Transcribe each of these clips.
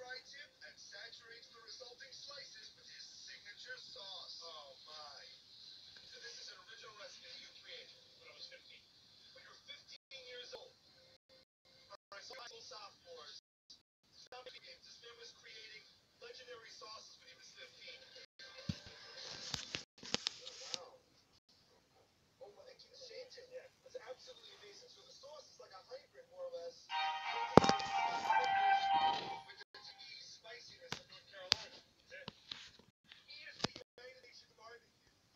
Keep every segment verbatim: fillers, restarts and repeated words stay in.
tri-tip and saturates the resulting slices with his signature sauce. Oh my. So this is an original recipe you created when I was fifteen. When you're fifteen years old. Alright, so high school sophomores. Some games, this man was creating legendary sauces when he was fifteen. Oh, wow. Oh, well, they keep changing. Yeah. That's absolutely amazing. So the sauce is like a hybrid, more or less, with the spiciness of North Carolina. Yeah. If the United Nations barbecue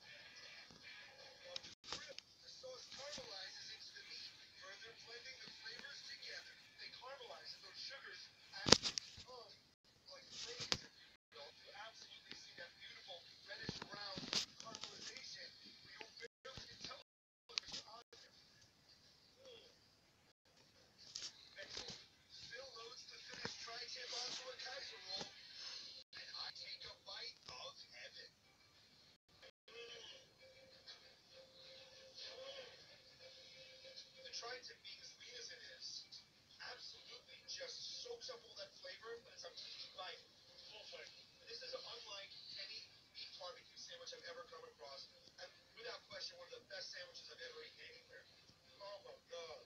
on the grill, the sauce caramelizes into the meat, further blending the flavors together. They caramelize and those sugars actually become like flakes, if you will. You absolutely see that beautiful reddish brown caramelization where you barely can tell what's on there. Mm. Excellent. Phil loads the finished tri-tip onto a casserole, and I take a bite of heaven. Mm. The tri-tip, being as lean as it is, absolutely just soaks up all that flavor, but it's a meaty bite. Full flavor. This is unlike any beef barbecue sandwich I've ever come across, and without question, one of the best sandwiches I've ever eaten anywhere. Oh my God.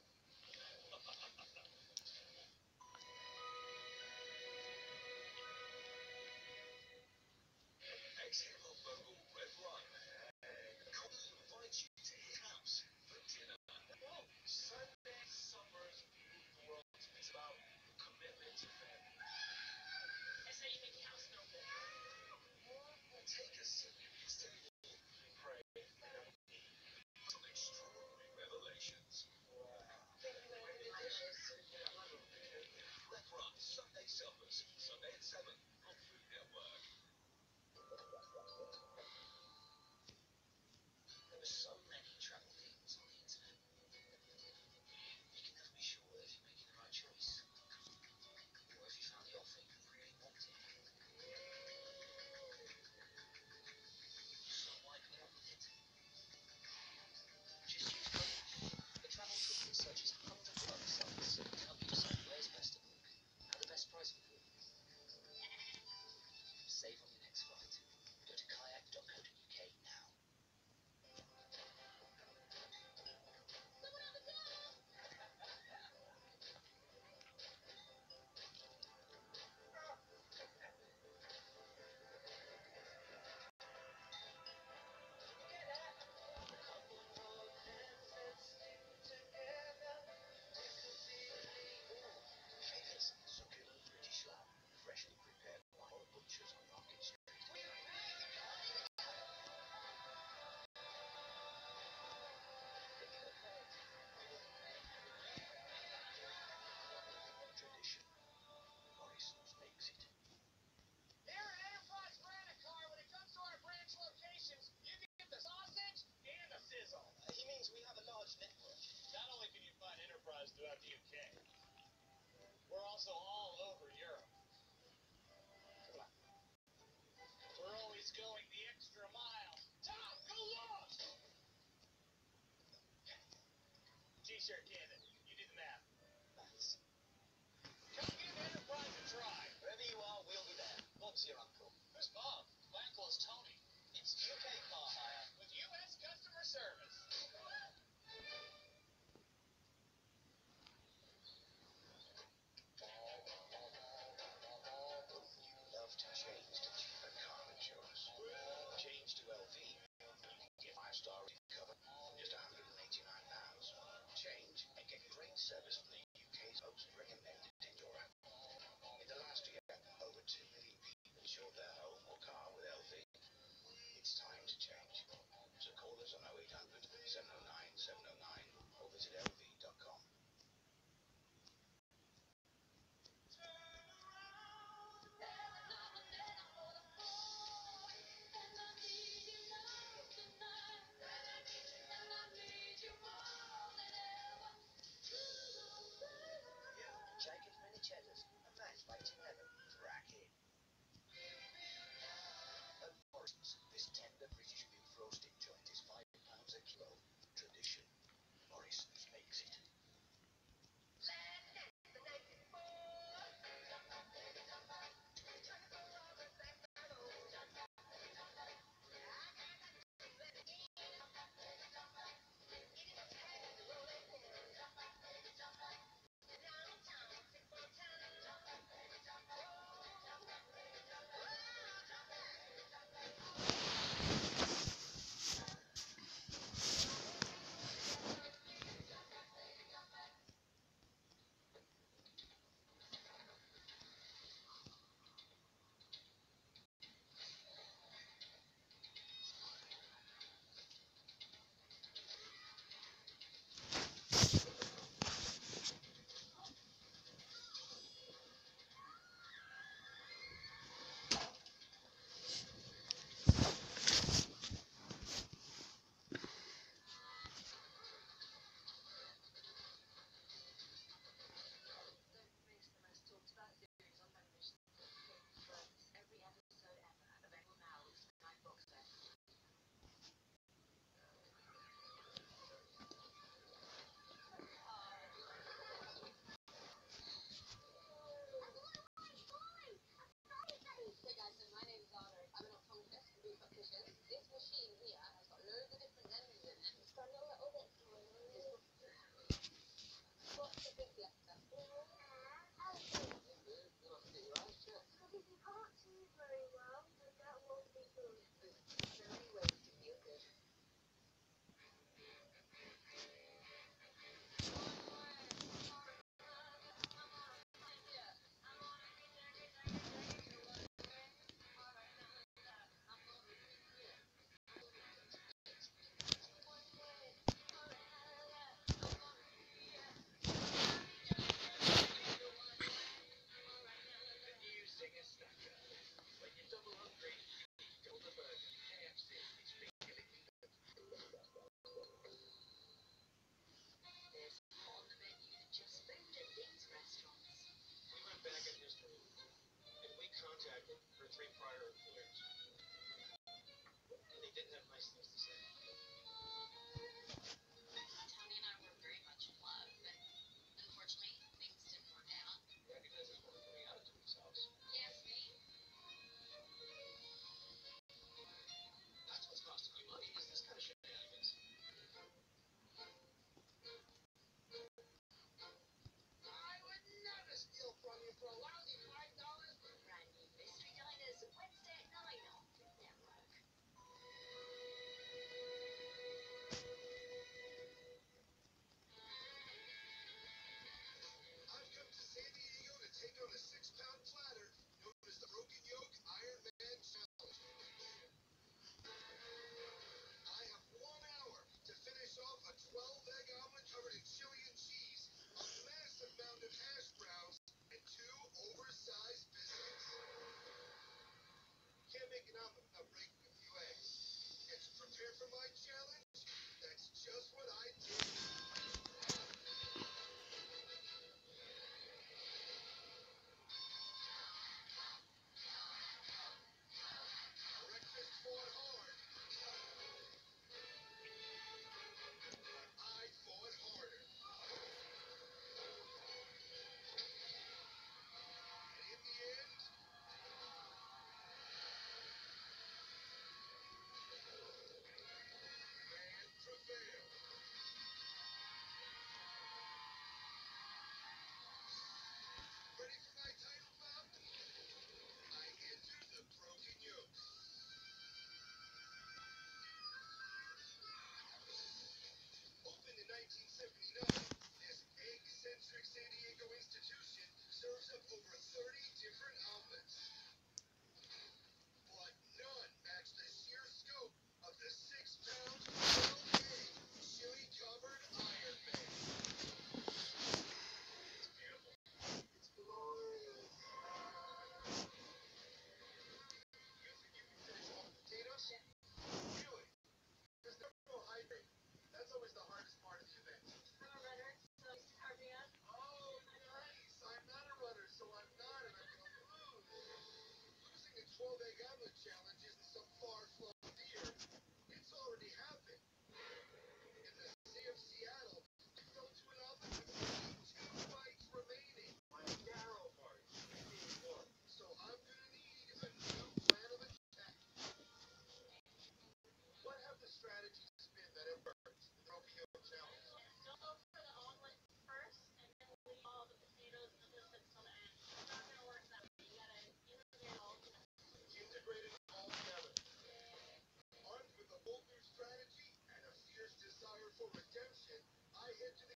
Ex-Halo local Red Run. Cody invites you to his house for dinner. Oh, Sunday summers rule the world. It's about commitment to family. That's how you make your house smell good. Take a seat. This table, pray, and then we eat some extraordinary revelations. Think you gonna do the dishes? Red Run Sunday Suppers, Sunday at seven on Food Network. There are so many travel themes on the internet. You can never be sure if you're making the right choice, or if you found the offer you really wanted. So why go on with it? Just use Code. The travel tool that searches hundreds of other sites to help you decide where's best to book and the best price for you. Save on your next flight. Go to kayak dot co dot uk now. Famous succulent British lamb, freshly prepared by our butchers on Market Street. Tradition. Morrison's makes it. Here at Enterprise Rent-A-Car, when it comes to our branch locations, you can get the sausage and the sizzle. Uh, he means we have a large network. Not only can you find Enterprise throughout the U K, we're also all over Europe. Come on. We're always going the extra mile. Tom, go long! T-shirt Cannon, you do the math. Maths. Come give Enterprise a try. Wherever you are, we'll be there. Bob's your uncle. Who's Bob? My uncle's Tony. It's U K car hire with U S customer service. You love to change to cheaper car insurance. Change to L V. You can get five-star cover from just one hundred eighty-nine pounds. Change.